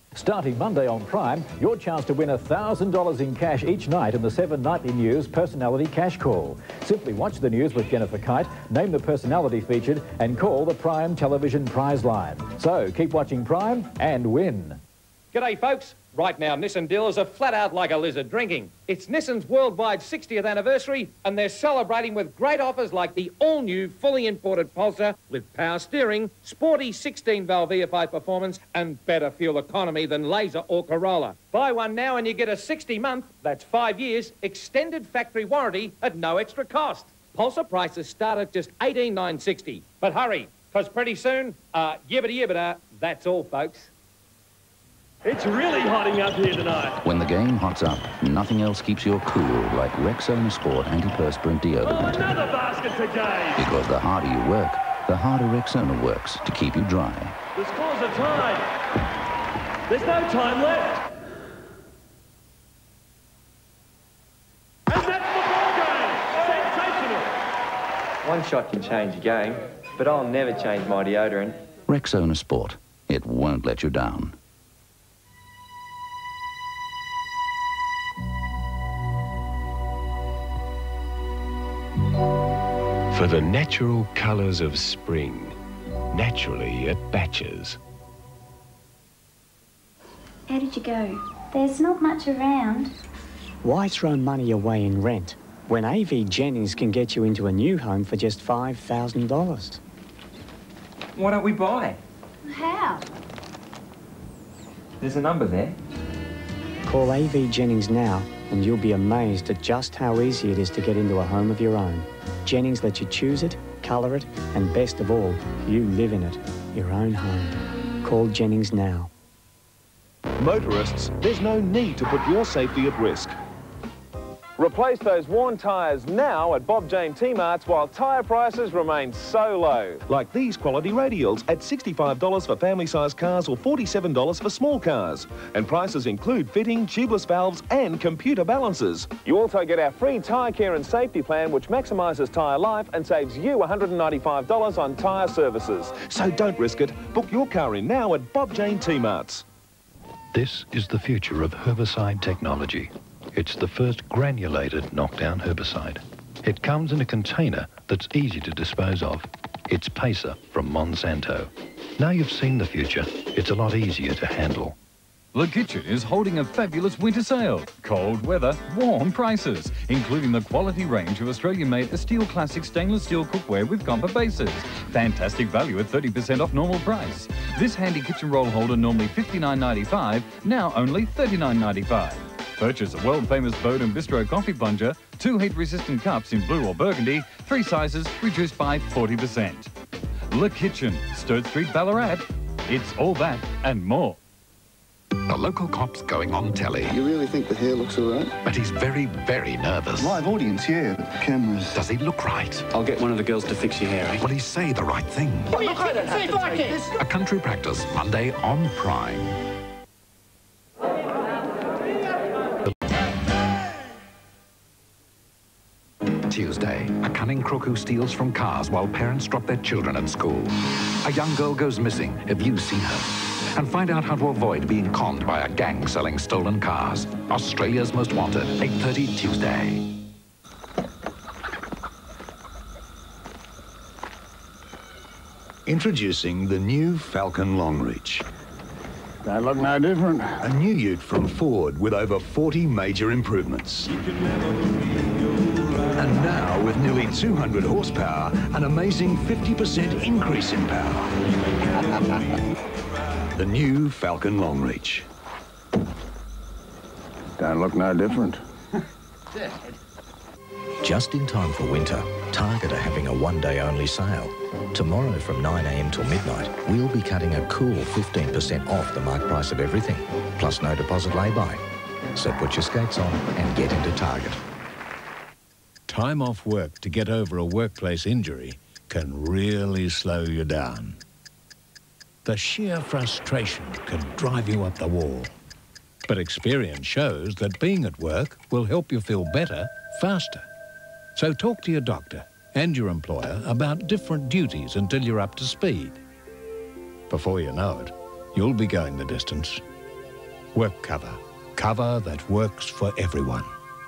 Starting Monday on Prime, your chance to win $1,000 in cash each night in the 7 Nightly News Personality Cash Call. Simply watch the news with Jennifer Kite, name the personality featured and call the Prime Television prize line. So keep watching Prime and win. G'day folks. Right now Nissan dealers are flat out like a lizard drinking. It's Nissan's worldwide 60th anniversary and they're celebrating with great offers like the all-new fully imported Pulsar with power steering, sporty 16-valve EFI performance and better fuel economy than Laser or Corolla. Buy one now and you get a 60-month, that's 5 years, extended factory warranty at no extra cost. Pulsar prices start at just $18,960. But hurry, because pretty soon, yibbida, that's all folks. It's really hotting up here tonight. When the game hots up, nothing else keeps you cool like Rexona Sport antiperspirant deodorant. Oh, another basket to gain. Because the harder you work, the harder Rexona works to keep you dry. The scores are tied. There's no time left. And that's the ball game. Sensational. One shot can change a game, but I'll never change my deodorant. Rexona Sport. It won't let you down. For the natural colours of spring, naturally at Batches. How did you go? There's not much around. Why throw money away in rent when AV Jennings can get you into a new home for just $5,000? Why don't we buy? How? There's a number there. Call AV Jennings now and you'll be amazed at just how easy it is to get into a home of your own. Jennings lets you choose it, colour it, and best of all, you live in it, your own home. Call Jennings now. Motorists, there's no need to put your safety at risk. Replace those worn tyres now at Bob Jane T-Marts while tyre prices remain so low. Like these quality radials at $65 for family-sized cars or $47 for small cars. And prices include fitting, tubeless valves and computer balances. You also get our free tyre care and safety plan which maximises tyre life and saves you $195 on tyre services. So don't risk it. Book your car in now at Bob Jane T-Marts. This is the future of herbicide technology. It's the first granulated knockdown herbicide. It comes in a container that's easy to dispose of. It's Pacer from Monsanto. Now you've seen the future, it's a lot easier to handle. The Kitchen is holding a fabulous winter sale. Cold weather, warm prices, including the quality range of Australian-made Steel Classic stainless steel cookware with copper bases. Fantastic value at 30% off normal price. This handy kitchen roll holder normally $59.95, now only $39.95. Purchase a world-famous Bowden Bistro coffee plunger, 2 heat-resistant cups in blue or burgundy, 3 sizes, reduced by 40%. The Kitchen, Sturt Street, Ballarat. It's all that and more. The local cop's going on telly. You really think the hair looks all right? But he's very, very nervous. Live audience, yeah, but the cameras... Does he look right? I'll get one of the girls to fix your hair, eh? Will he say the right thing? Well, you couldn't see if I can. A Country Practice, Monday on Prime. Tuesday, a cunning crook who steals from cars while parents drop their children at school. A young girl goes missing. Have you seen her? And find out how to avoid being conned by a gang selling stolen cars. Australia's Most Wanted, 8:30 Tuesday. Introducing the new Falcon Longreach. Don't look no different. A new ute from Ford with over 40 major improvements. And now, with nearly 200 horsepower, an amazing 50% increase in power. The new Falcon Longreach. Don't look no different. Just in time for winter, Target are having a one-day-only sale. Tomorrow from 9 a.m. till midnight, we'll be cutting a cool 15% off the mark price of everything, plus no deposit lay-by. So put your skates on and get into Target. Time off work to get over a workplace injury can really slow you down. The sheer frustration can drive you up the wall. But experience shows that being at work will help you feel better, faster. So talk to your doctor and your employer about different duties until you're up to speed. Before you know it, you'll be going the distance Work cover. Cover that works for everyone.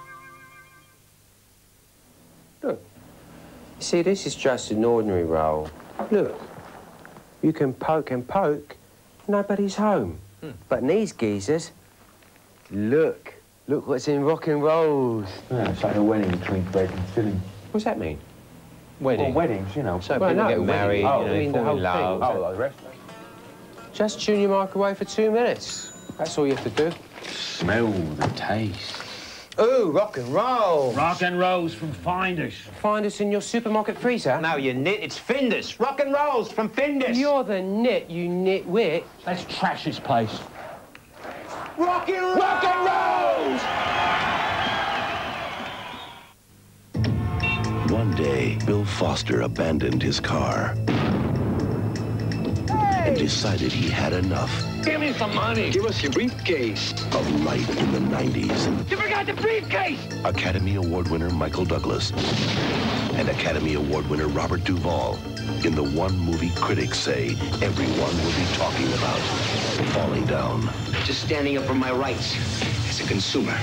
Look. See, this is just an ordinary roll. Look. You can poke and poke. Nobody's home. But in these geezers, look. Look what's in rock and rolls. Yeah, it's like a wedding between bread and filling. What's that mean? Well, weddings, you know. So people get married, you know, I mean the whole love. thing. Oh, like the rest. Just tune your microwave for 2 minutes. That's all you have to do. Smell the taste. Ooh, rock and roll. Rock and rolls from Finders. Finders in your supermarket freezer? No, you nit, it's Finders. Rock and rolls from Finders. You're the nit, you nitwit. Let's trash this place. Rock and rolls! Rock and rolls! One day, Bill Foster abandoned his car and decided he had enough. Give me some money. Give us your briefcase. Of life in the 90s. You forgot the briefcase! Academy Award winner Michael Douglas and Academy Award winner Robert Duvall in the one movie critics say everyone will be talking about, Falling Down. Just standing up for my rights as a consumer.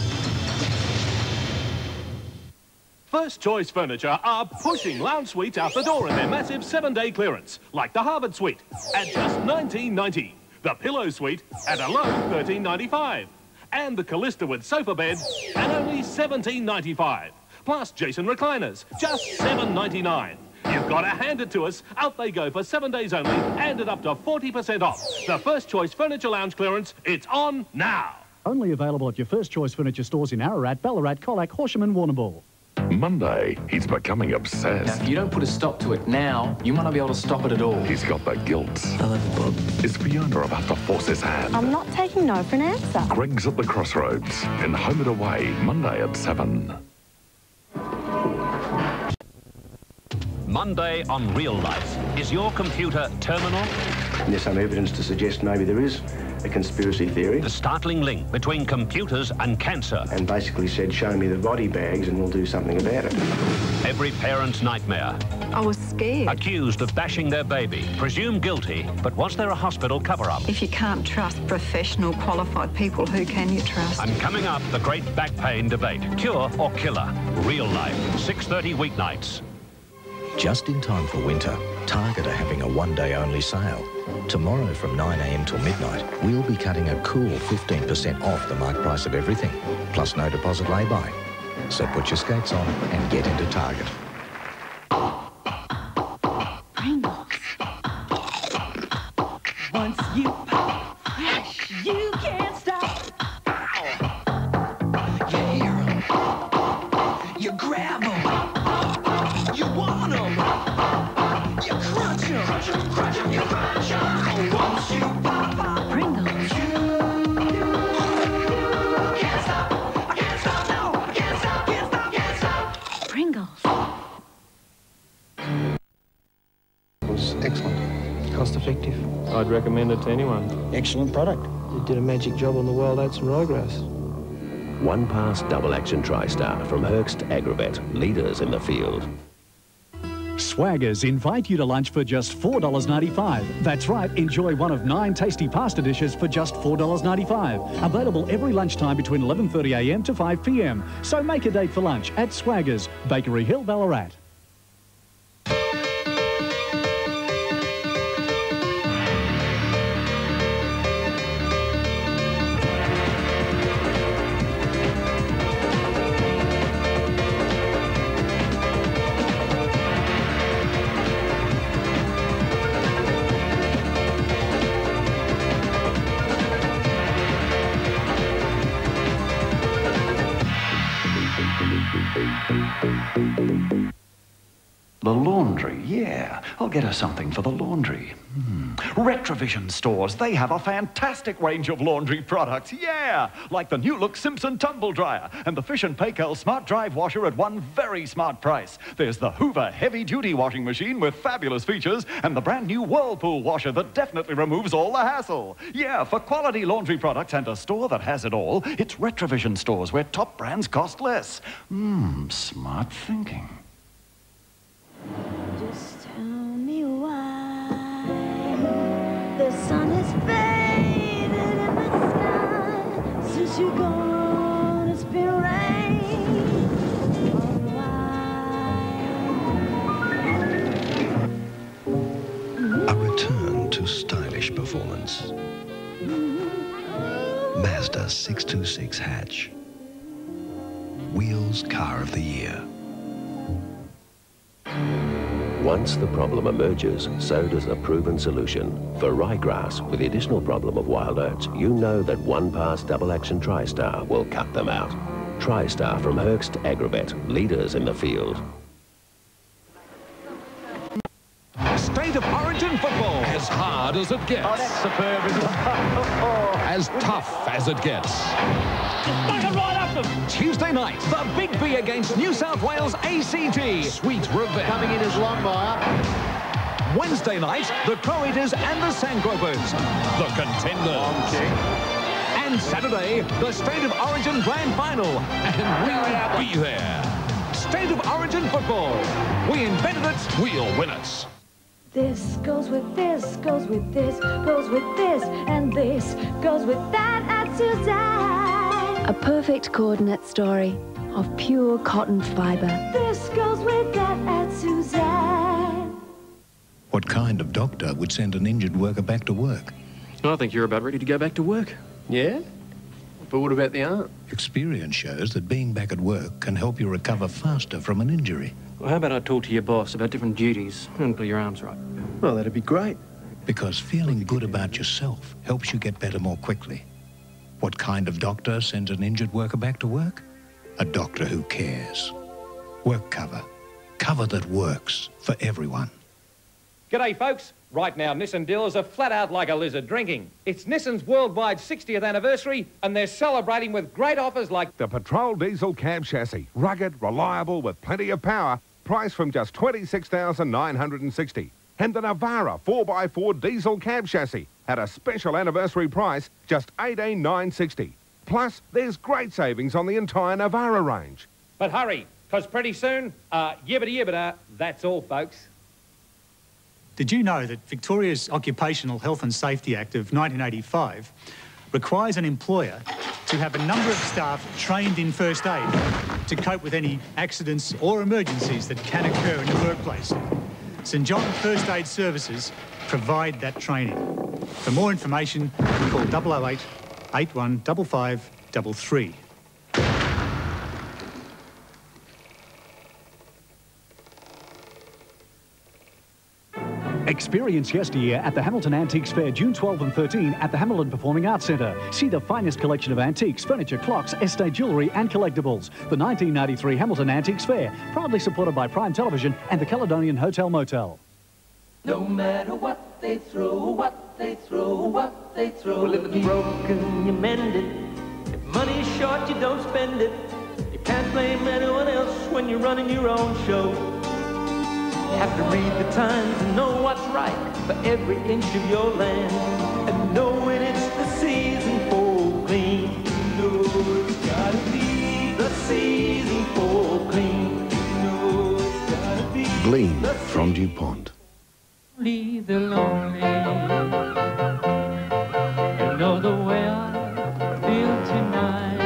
First Choice Furniture are pushing lounge suites out the door in their massive 7-day clearance, like the Harvard Suite, at just $19.90. The Pillow Suite at a low $13.95. And the Callista with sofa bed at only $17.95. Plus Jason recliners, just $7.99. You've got to hand it to us. Out they go for 7 days only and at up to 40% off. The First Choice Furniture Lounge clearance, it's on now. Only available at your First Choice Furniture stores in Ararat, Ballarat, Colac, Horsham and Warrnambool. Monday, he's becoming obsessed. Now, if you don't put a stop to it now, you might not be able to stop it at all. He's got the guilt. I love you, Bob. Is Fiona about to force his hand? I'm not taking no for an answer. Greg's at the Crossroads in Home and Away, Monday at 7. Monday on Real Life. Is your computer terminal? There's some evidence to suggest maybe there is a conspiracy theory. The startling link between computers and cancer. And basically said, show me the body bags and we'll do something about it. Every parent's nightmare. I was scared. Accused of bashing their baby. Presumed guilty, but was there a hospital cover-up? If you can't trust professional, qualified people, who can you trust? And coming up, the great back pain debate. Cure or killer? Real Life, 6:30 weeknights. Just in time for winter, Target are having a one-day only sale. Tomorrow from 9 a.m. till midnight, we'll be cutting a cool 15% off the mark price of everything, plus no deposit lay-by. So put your skates on and get into Target. Pringles. Once you pop, you can't stop. You hear 'em. You grab 'em. You want 'em. You crunch 'em. Crunch 'em, crunch 'em, you crunch 'em. Once you pop, Pringles. Can't stop. I can't stop, no. I can't stop, can't stop, can't stop. Pringles. It was excellent. Cost effective. I'd recommend it to anyone. Excellent product. It did a magic job on the wild oats and ryegrass. One pass double action TriStar from Herxt Agrovet, leaders in the field. Swaggers invite you to lunch for just $4.95. That's right, enjoy one of 9 tasty pasta dishes for just $4.95. Available every lunchtime between 11:30 a.m. to 5 p.m. So make a date for lunch at Swaggers, Bakery Hill, Ballarat. The laundry, yeah. I'll get her something for the laundry. Retrovision stores, they have a fantastic range of laundry products, yeah! Like the new look Simpson Tumble Dryer and the Fish and Paykel Smart Drive Washer at one very smart price. There's the Hoover Heavy Duty Washing Machine with fabulous features and the brand new Whirlpool Washer that definitely removes all the hassle. Yeah, for quality laundry products and a store that has it all, it's Retrovision stores where top brands cost less. Smart thinking. Just tell me why the sun has faded in the sky. since you're gone, it's been rain. A return to stylish performance. Mazda 626 hatch. Wheels Car of the Year. Once the problem emerges, so does a proven solution. For ryegrass, with the additional problem of wild oats, you know that one-pass double-action TriStar will cut them out. TriStar from Hoechst Agrovet, leaders in the field. State of Origin football. As hard as it gets. Oh, that's superb, isn't it? As tough as it gets. Just bugger right up them. Tuesday night, the Big B against New South Wales ACT. Sweet revenge. Coming in as Longmire. Wednesday night, the Crow Eaters and the Sandgropers. The contenders. And Saturday, the State of Origin Grand Final. And we'll be there. State of Origin football. We invented it, we'll win it. This goes with this, goes with this, goes with this, and this goes with that at Suzanne. A perfect coordinate story of pure cotton fibre. This goes with that at Suzanne. What kind of doctor would send an injured worker back to work? I think you're about ready to go back to work. Yeah? But what about the aunt? Experience shows that being back at work can help you recover faster from an injury. Well, how about I talk to your boss about different duties until your arm's right? Well, that'd be great. Because feeling good about yourself helps you get better more quickly. What kind of doctor sends an injured worker back to work? A doctor who cares. Work cover. Cover that works for everyone. G'day, folks. Right now, Nissan dealers are flat out like a lizard drinking. It's Nissan's worldwide 60th anniversary, and they're celebrating with great offers like the Patrol Diesel Cab Chassis. Rugged, reliable, with plenty of power. Priced from just $26,960. And the Navara 4x4 Diesel Cab Chassis at a special anniversary price, just $18,960. Plus, there's great savings on the entire Navara range. But hurry, because pretty soon, yibbida, that's all, folks. Did you know that Victoria's Occupational Health and Safety Act of 1985 requires an employer to have a number of staff trained in first aid to cope with any accidents or emergencies that can occur in the workplace? St John First Aid Services provide that training. For more information, call 008 8155 33. Experience yesteryear at the Hamilton Antiques Fair, June 12 and 13 at the Hamilton Performing Arts Centre. See the finest collection of antiques, furniture, clocks, estate jewellery and collectibles. The 1993 Hamilton Antiques Fair, proudly supported by Prime Television and the Caledonian Hotel Motel. No matter what they throw, what they throw, what they throw. Well, if it's broken, you mend it. If money's short, you don't spend it. You can't blame anyone else when you're running your own show. You have to read the Times and know what's right for every inch of your land. And know when it's the season for clean. You know it's gotta be the season for clean. You know it's gotta be Glean from DuPont. Leave the lonely. You know the way I feel tonight.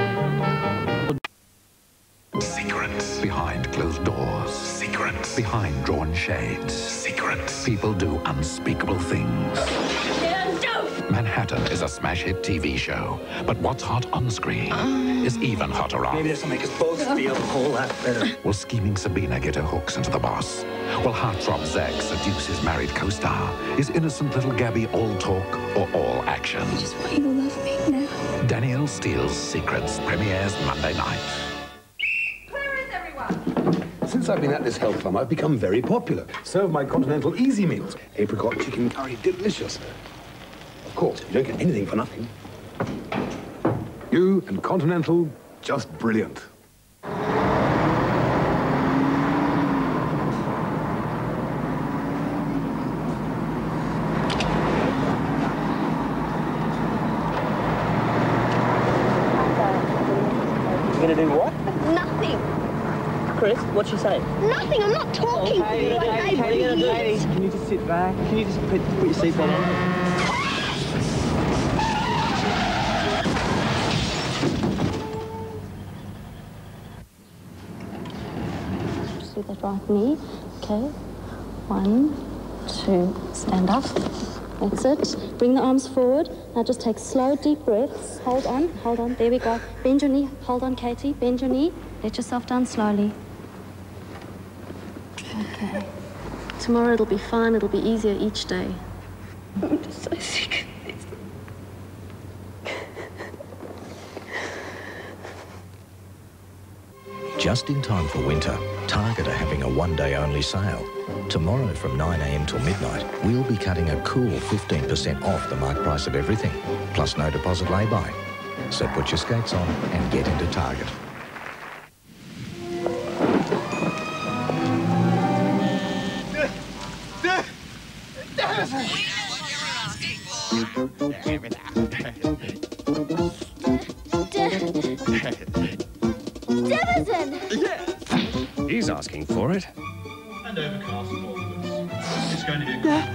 Secrets behind closed doors. Secrets behind drawn shades. Secrets. People do unspeakable things. Manhattan is a smash hit TV show, but what's hot on screen is even hotter off. Maybe this will make us both feel a whole lot better. Will scheming Sabina get her hooks into the boss? Will heartthrob Zeg seduce his married co-star? Is innocent little Gabby all talk or all action? I just want you to love me now. Danielle Steele's Secrets premieres Monday night. Since I've been at this health farm, I've become very popular. Serve my continental easy meals. Apricot chicken curry, delicious. Of course, you don't get anything for nothing. You and continental, just brilliant. You're gonna do what? Nothing. Chris, what'd she say? Nothing. I'm not talking to you. Hey, can you just sit back? Can you just put your seatbelt on? that right knee. Okay. 1, 2, stand up. That's it. Bring the arms forward. Now just take slow, deep breaths. Hold on. There we go. Bend your knee. Hold on, Katie. Bend your knee. Let yourself down slowly. Okay. Tomorrow it'll be fine. It'll be easier each day. I'm just so sick of this. Just in time for winter, Target are having a one-day-only sale. Tomorrow from 9 a.m. till midnight, we'll be cutting a cool 15% off the mark price of everything, plus no deposit lay-by. So put your skates on and get into Target. Yes! He's asking for it. And overcast mornings. It's going to be a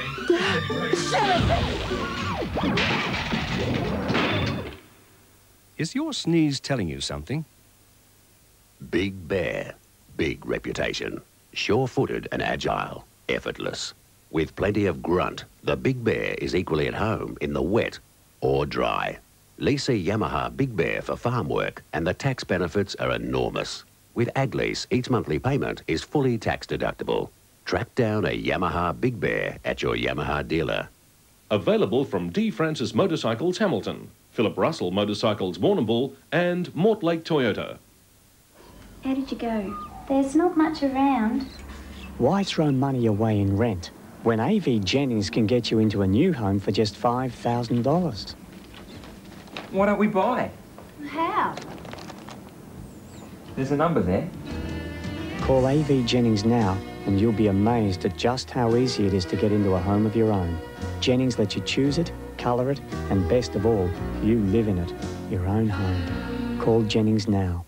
cold day. Is your sneeze telling you something? Big Bear. Big reputation. Sure-footed and agile. Effortless. With plenty of grunt, the Big Bear is equally at home in the wet or dry. Lease a Yamaha Big Bear for farm work and the tax benefits are enormous. With AgLease, each monthly payment is fully tax deductible. Track down a Yamaha Big Bear at your Yamaha dealer. Available from D. Francis Motorcycles Hamilton, Philip Russell Motorcycles Warrnambool and Mortlake Toyota. How did you go? There's not much around. Why throw money away in rent when AV Jennings can get you into a new home for just $5,000? Why don't we buy? How? There's a number there. Call AV Jennings now and you'll be amazed at just how easy it is to get into a home of your own. Jennings lets you choose it, colour it, and best of all, you live in it, your own home. Call Jennings now.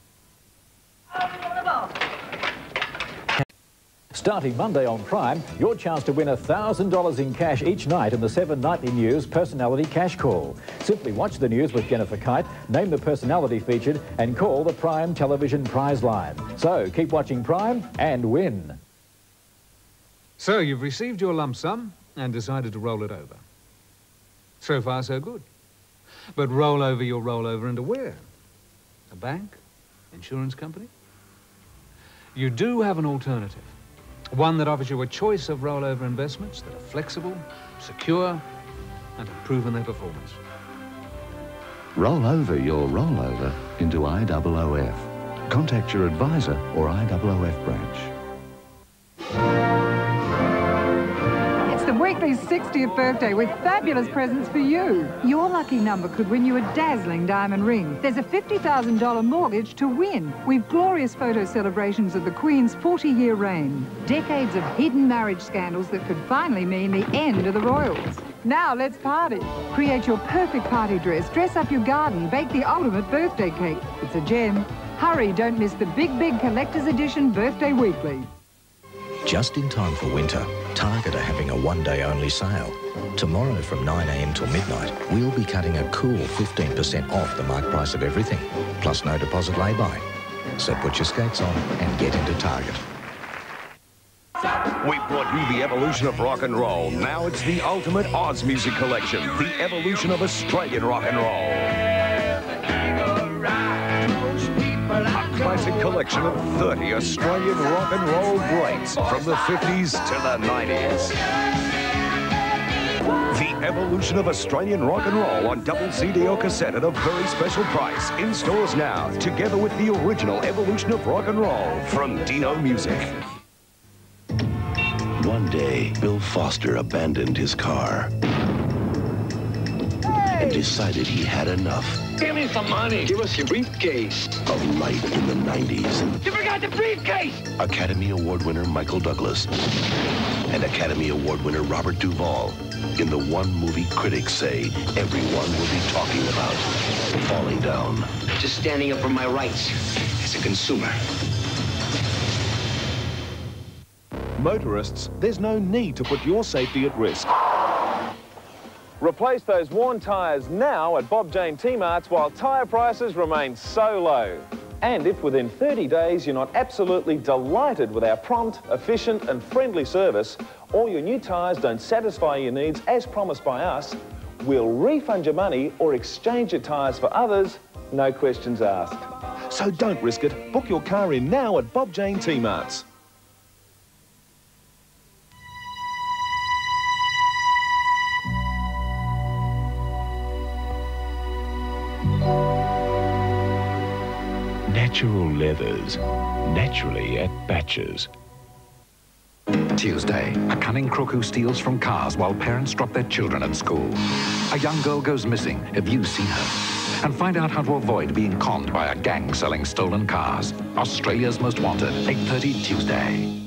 Starting Monday on Prime, your chance to win $1,000 in cash each night in the 7 Nightly News Personality Cash Call. Simply watch the news with Jennifer Kite, name the personality featured, and call the Prime Television prize line. So keep watching Prime and win. So you've received your lump sum and decided to roll it over. So far, so good. But roll over your rollover into where? A bank? Insurance company? You do have an alternative. One that offers you a choice of rollover investments that are flexible, secure, and have proven their performance. Roll over your rollover into IOOF. Contact your advisor or IOOF branch. It's the Weekly's 60th birthday with fabulous presents for you. Your lucky number could win you a dazzling diamond ring. There's a $50,000 mortgage to win. We've glorious photo celebrations of the Queen's 40-year reign. Decades of hidden marriage scandals that could finally mean the end of the royals. Now let's party. Create your perfect party dress, dress up your garden, bake the ultimate birthday cake. It's a gem. Hurry, don't miss the Big Collector's Edition Birthday Weekly. Just in time for winter, Target are having a one-day-only sale. Tomorrow from 9 a.m. till midnight, we'll be cutting a cool 15% off the mark price of everything, plus no deposit lay-by. So put your skates on and get into Target. We brought you the evolution of rock and roll. Now it's the ultimate Oz music collection, the evolution of Australian rock and roll. A classic collection of 30 Australian rock and roll greats from the 50s to the 90s. The evolution of Australian rock and roll on double CD or cassette at a very special price. In stores now, together with the original evolution of rock and roll from Dino Music. One day, Bill Foster abandoned his car and decided he had enough. Give me some money. Give us your briefcase. Of life in the 90s. You forgot the briefcase! Academy Award winner Michael Douglas and Academy Award winner Robert Duvall in the one movie critics say everyone will be talking about, Falling Down. Just standing up for my rights as a consumer. Motorists, there's no need to put your safety at risk. Replace those worn tyres now at Bob Jane T-Marts while tyre prices remain so low. And if within 30 days you're not absolutely delighted with our prompt, efficient and friendly service, or your new tyres don't satisfy your needs as promised by us, we'll refund your money or exchange your tyres for others, no questions asked. So don't risk it. Book your car in now at Bob Jane T-Marts. Natural leathers, naturally at Batches. Tuesday, a cunning crook who steals from cars while parents drop their children at school. A young girl goes missing. Have you seen her? And find out how to avoid being conned by a gang selling stolen cars. Australia's Most Wanted, 8:30 Tuesday.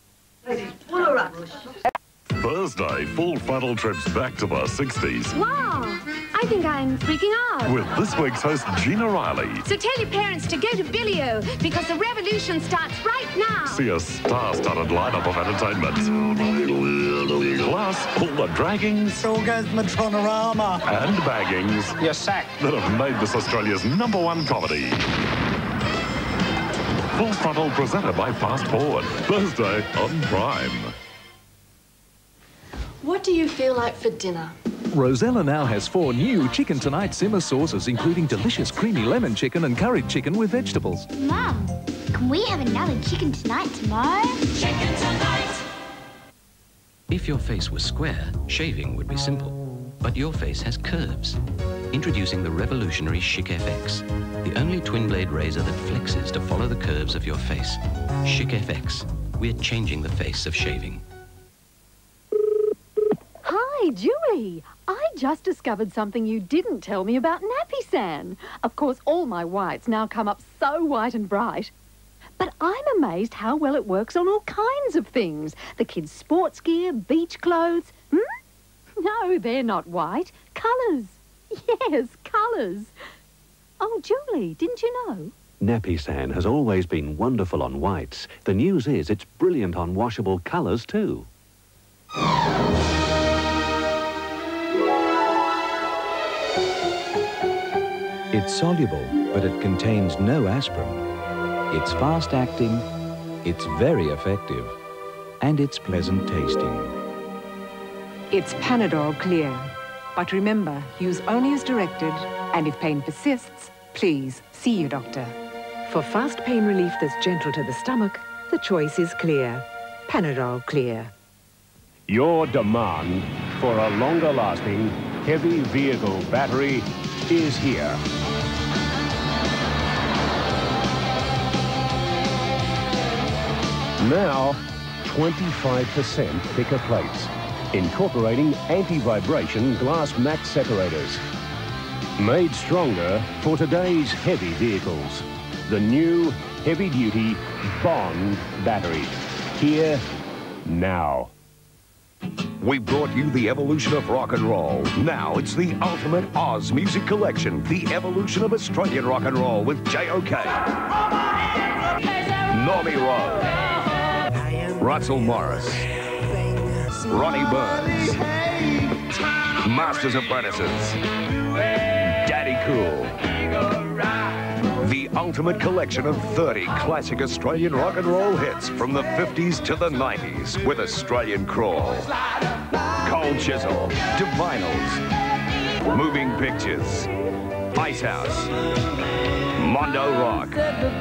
Thursday, full frontal trips back to the 60s. Wow! I think I'm freaking out. With this week's host, Yooralla. So tell your parents to go to Billy-O because the revolution starts right now. See a star-studded lineup of entertainment. Plus, all the draggings. Orgasmatronorama. And baggings. You're sacked. That have made this Australia's #1 comedy. Full Frontal presented by Fast Forward. Thursday on Prime. What do you feel like for dinner? Rosella now has 4 new Chicken Tonight simmer sauces, including delicious creamy lemon chicken and curried chicken with vegetables. Mum, can we have another Chicken Tonight tomorrow? Chicken Tonight! If your face was square, shaving would be simple. But your face has curves. Introducing the revolutionary Chic FX, the only twin-blade razor that flexes to follow the curves of your face. Chic FX. We're changing the face of shaving. Hi, Julie. I just discovered something you didn't tell me about Nappy-San. Of course, all my whites now come up so white and bright. But I'm amazed how well it works on all kinds of things. The kids' sports gear, beach clothes. No, they're not white. Colours. Yes, colours. Oh, Julie, didn't you know? Nappy-San has always been wonderful on whites. The news is it's brilliant on washable colours too. It's soluble, but it contains no aspirin. It's fast-acting, it's very effective, and it's pleasant tasting. It's Panadol Clear. But remember, use only as directed, and if pain persists, please see your doctor. For fast pain relief that's gentle to the stomach, the choice is clear. Panadol Clear. Your demand for a longer-lasting, heavy vehicle battery is here. Now, 25% thicker plates, incorporating anti-vibration glass mat separators. Made stronger for today's heavy vehicles. The new heavy-duty Bond battery. Here, now. We brought you the evolution of rock and roll. Now it's the ultimate Oz music collection. The evolution of Australian rock and roll with J.O.K. Normie Rowe. Russell Morris. Ronnie Burns. Masters Apprentices. Daddy Cool. The ultimate collection of 30 classic Australian rock and roll hits from the 50s to the 90s with Australian Crawl, Cold Chisel, Divinals, Moving Pictures, Icehouse, Mondo Rock,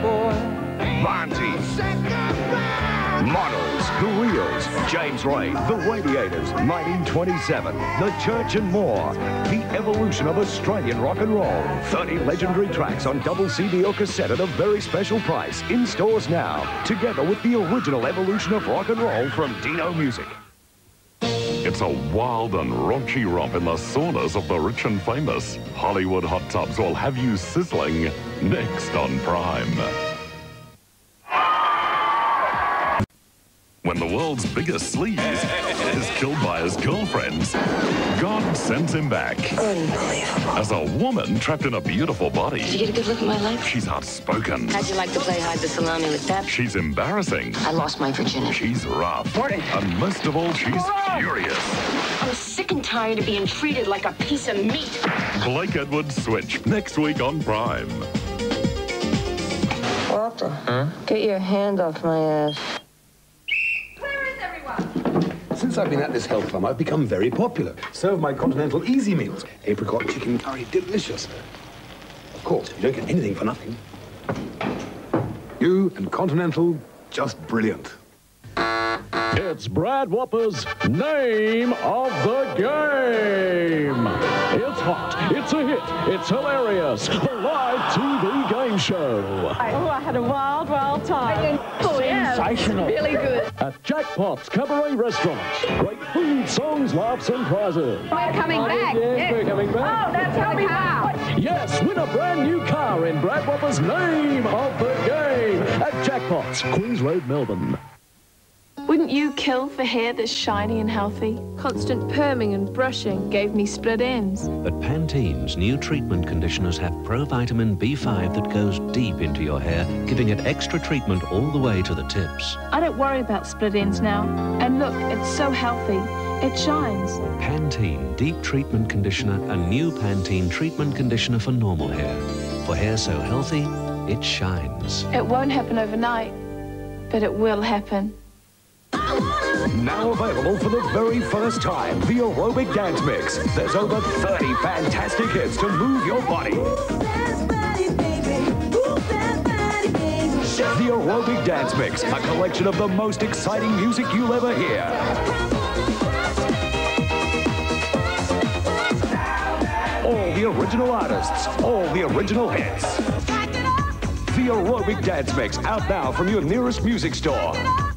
Barnty, Models, The Reels, James Ray, The Radiators, 1927, The Church and more. The evolution of Australian rock and roll. 30 legendary tracks on double CD or cassette at a very special price. In stores now, together with the original evolution of rock and roll from Dino Music. It's a wild and raunchy romp in the saunas of the rich and famous. Hollywood hot tubs will have you sizzling next on Prime. When the world's biggest sleaze is killed by his girlfriends, God sends him back. Unbelievable. As a woman trapped in a beautiful body. Did you get a good look at my legs? She's outspoken. How'd you like to play hide the salami with that? She's embarrassing. I lost my virginity. She's rough. Morty. And most of all, she's furious. I'm sick and tired of being treated like a piece of meat. Blake Edwards Switch, next week on Prime. Walter, get your hand off my ass. Since I've been at this health farm, I've become very popular. Serve my continental easy meals. Apricot chicken curry, delicious. Of course, you don't get anything for nothing. You and continental, just brilliant. It's Brad Whopper's Name of the Game. It's hot, it's a hit, it's hilarious. The live TV game show. Oh, I had a wild, wild time. Oh, yeah. Sensational. Really good. At Jackpot's Cabaret Restaurant. Great food, songs, laughs and prizes. We're coming back. Yes, we're coming back. Oh, that's how we are. Yes, win a brand new car in Brad Whopper's Name of the Game at Jackpot's, Queens Road, Melbourne. Wouldn't you kill for hair that's shiny and healthy? Constant perming and brushing gave me split ends. But Pantene's new treatment conditioners have provitamin B5 that goes deep into your hair, giving it extra treatment all the way to the tips. I don't worry about split ends now. And look, it's so healthy. It shines. Pantene Deep Treatment Conditioner, a new Pantene treatment conditioner for normal hair. For hair so healthy, it shines. It won't happen overnight, but it will happen. Now available for the very first time, the aerobic dance mix. There's over 30 fantastic hits to move your body. The aerobic dance mix, a collection of the most exciting music you'll ever hear. All the original artists, all the original hits. The aerobic dance mix, out now from your nearest music store.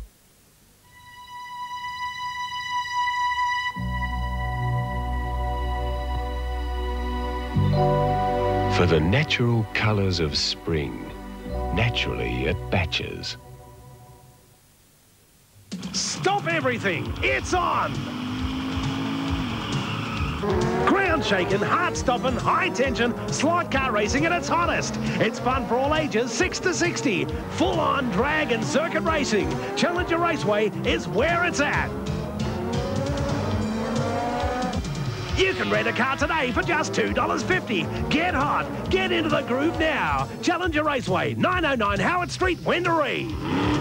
For the natural colours of spring, naturally at Batches. Stop everything! It's on! Ground-shaking, heart-stopping, high-tension slot car racing at its hottest. It's fun for all ages, 6 to 60. Full-on drag and circuit racing. Challenger Raceway is where it's at. You can rent a car today for just $2.50. Get hot. Get into the groove now. Challenger Raceway, 909 Howard Street, Wendouree.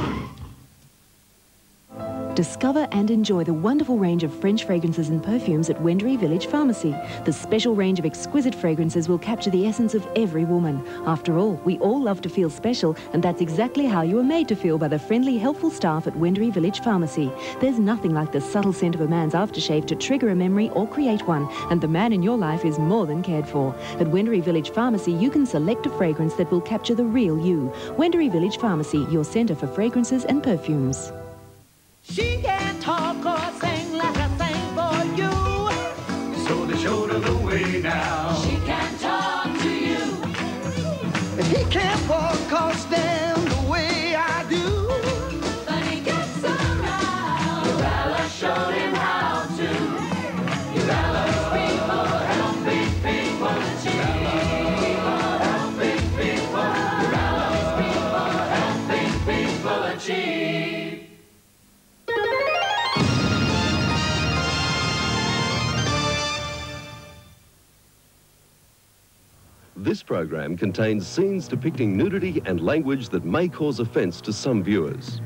Discover and enjoy the wonderful range of French fragrances and perfumes at Wendouree Village Pharmacy. The special range of exquisite fragrances will capture the essence of every woman. After all, we all love to feel special, and that's exactly how you are made to feel by the friendly, helpful staff at Wendouree Village Pharmacy. There's nothing like the subtle scent of a man's aftershave to trigger a memory or create one, and the man in your life is more than cared for. At Wendouree Village Pharmacy, you can select a fragrance that will capture the real you. Wendouree Village Pharmacy, your centre for fragrances and perfumes. She can't talk or sing like I sang for you. So they showed her the way now. She can't talk to you. He can't walk or stand the way I do. But he gets around. Yooralla showed him how to. Yooralla people, helping people achieve. Helping people. Yooralla people, helping people achieve. This program contains scenes depicting nudity and language that may cause offence to some viewers.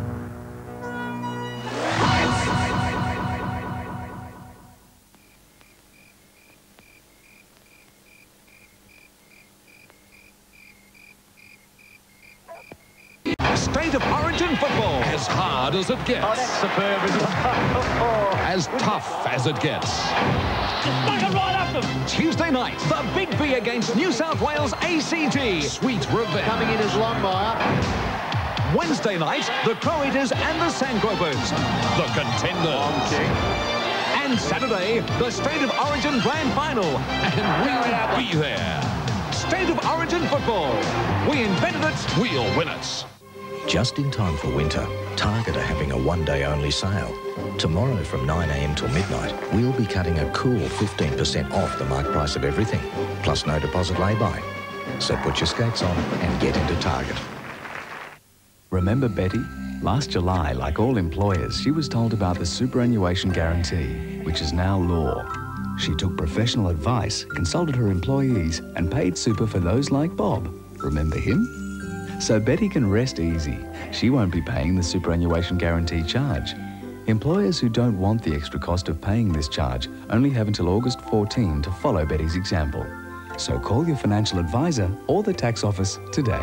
State of Origin football. As hard as it gets. Oh, that's superb, isn't it? As tough as it gets. Just stuck it right up them. Tuesday night, the Big B against New South Wales ACT. Sweet revenge. Coming in as Longmire. Wednesday night, the Crow Eaters and the Sandgropers. The contenders. And Saturday, the State of Origin Grand Final. And we'll be there. State of Origin football. We invented it, we'll win it. Just in time for winter, Target are having a one-day only sale. Tomorrow from 9 a.m. till midnight, we'll be cutting a cool 15% off the mark price of everything, plus no deposit lay-by. So put your skates on and get into Target. Remember Betty? Last July, like all employers, she was told about the superannuation guarantee, which is now law. She took professional advice, consulted her employees, and paid super for those like Bob. Remember him? So Betty can rest easy. She won't be paying the superannuation guarantee charge. Employers who don't want the extra cost of paying this charge only have until August 14 to follow Betty's example. So call your financial advisor or the tax office today.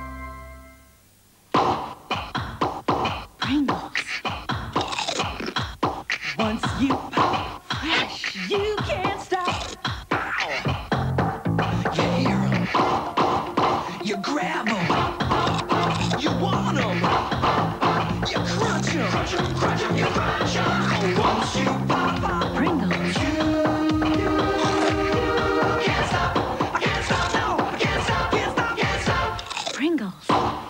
Once you pop fresh, you can't stop. You hear 'em, you grab 'em, you want 'em, you crunch 'em, you crunch 'em. Once you pop Pringles, you can't stop. I can't stop, no, I can't stop, can't stop, can't stop. Pringles.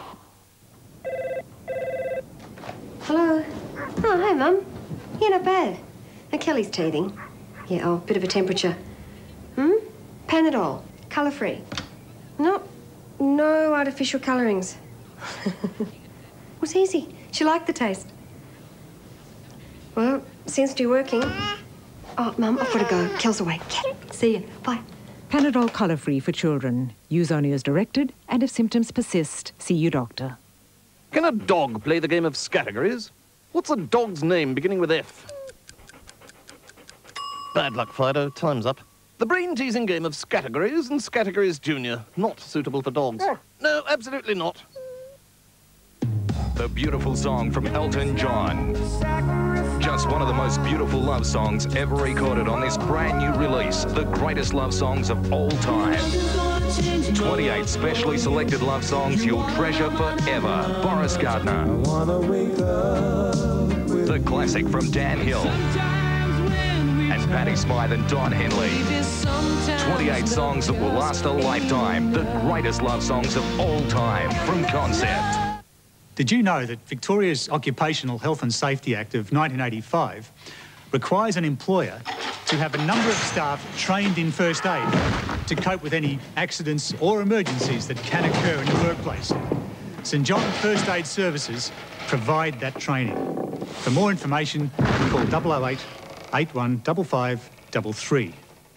Hello. Oh, hi, Mum. Yeah, not bad. Now, Kelly's teething. Yeah, oh, bit of a temperature. Panadol, colour-free. No artificial colourings. It was easy. She liked the taste. Well, seems to be working. Oh, Mum, I've got to go. Kel's away. See you. Bye. Panadol colour-free for children. Use only as directed, and if symptoms persist, see your doctor. Can a dog play the game of categories? What's a dog's name beginning with F? Bad luck, Fido. Time's up. The brain-teasing game of Scattergories and Scattergories Junior. Not suitable for dogs. No, absolutely not. The beautiful song from Elton John. Just one of the most beautiful love songs ever recorded on this brand new release. The greatest love songs of all time. 28 specially selected love songs you'll treasure forever. Boris Gardner. The classic from Dan Hill. And Patti Smythe and Don Henley. 28 songs that will last a lifetime. The greatest love songs of all time from Concept. Did you know that Victoria's Occupational Health and Safety Act of 1985 requires an employer to have a number of staff trained in first aid to cope with any accidents or emergencies that can occur in the workplace? St John First Aid Services provide that training. For more information, call 008 8155 33.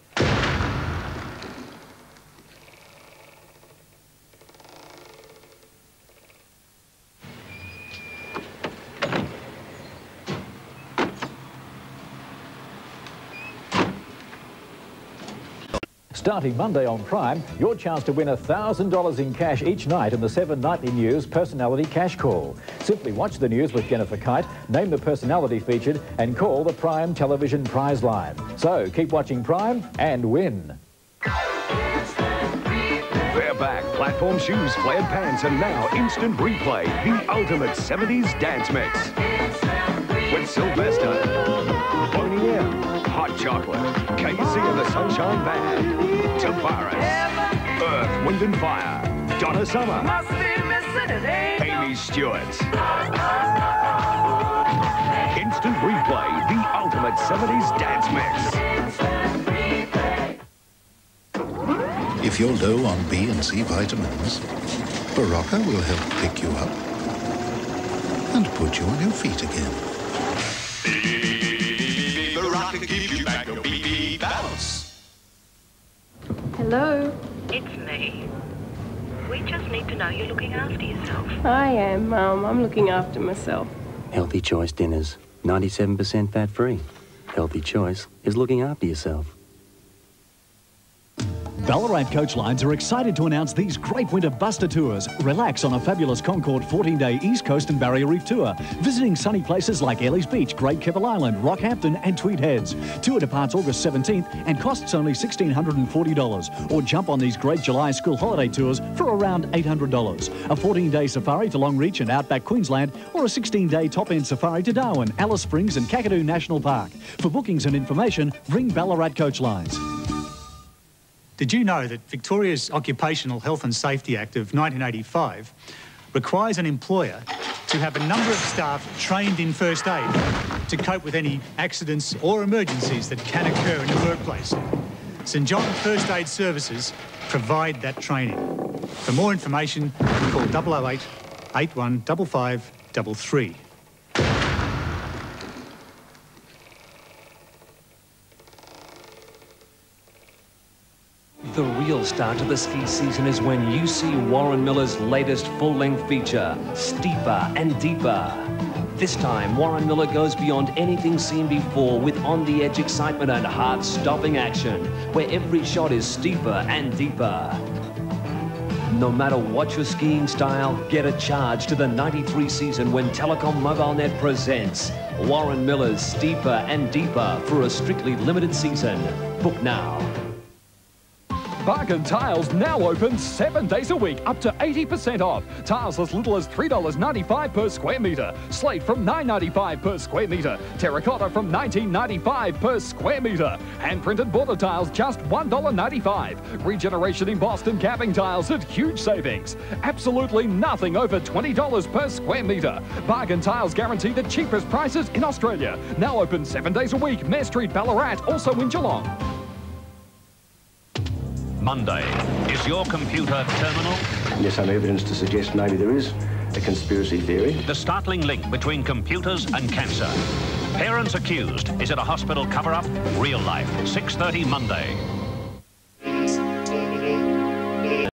Starting Monday on Prime, your chance to win $1,000 in cash each night in the 7 Nightly News Personality Cash Call. Simply watch the news with Jennifer Kite, name the personality featured, and call the Prime Television Prize Line. So keep watching Prime and win. They're back. Platform shoes, flared pants, and now instant replay. The ultimate 70s dance mix. With Sylvester, Boney M, Hot Chocolate, KC and the Sunshine Band, Tavares, Earth, Wind and Fire, Donna Summer, Amy Stewart. Instant replay, the ultimate 70s dance mix. If you're low on B and C vitamins, Barocca will help pick you up and put you on your feet again. Barocca give you back your BB balance. Hello? It's me. We just need to know you're looking after yourself. I am, Mum. I'm looking after myself. Healthy Choice dinners, 97% fat-free. Healthy Choice is looking after yourself. Ballarat Coach Lines are excited to announce these great winter buster tours. Relax on a fabulous Concord 14-day East Coast and Barrier Reef tour, visiting sunny places like Ellie's Beach, Great Keppel Island, Rockhampton and Tweed Heads. Tour departs August 17th and costs only $1,640. Or jump on these great July school holiday tours for around $800. A 14-day safari to Longreach and Outback Queensland, or a 16-day top-end safari to Darwin, Alice Springs and Kakadu National Park. For bookings and information, ring Ballarat Coach Lines. Did you know that Victoria's Occupational Health and Safety Act of 1985 requires an employer to have a number of staff trained in first aid to cope with any accidents or emergencies that can occur in the workplace? St John First Aid Services provide that training. For more information, call 008 8155 33. The real start to the ski season is when you see Warren Miller's latest full-length feature, Steeper and Deeper. This time, Warren Miller goes beyond anything seen before with on-the-edge excitement and heart-stopping action, where every shot is steeper and deeper. No matter what your skiing style, get a charge to the 93 season when Telecom MobileNet presents Warren Miller's Steeper and Deeper for a strictly limited season. Book now. Bargain Tiles now open 7 days a week, up to 80% off. Tiles as little as $3.95 per square metre. Slate from $9.95 per square metre. Terracotta from $19.95 per square metre. Hand-printed border tiles just $1.95. Regeneration embossed and capping tiles at huge savings. Absolutely nothing over $20 per square metre. Bargain Tiles guarantee the cheapest prices in Australia. Now open 7 days a week. Mare Street, Ballarat, also in Geelong. Monday. Is your computer terminal? There's some evidence to suggest maybe there is a conspiracy theory. The startling link between computers and cancer. Parents accused. Is it a hospital cover-up? Real life. 6:30 Monday.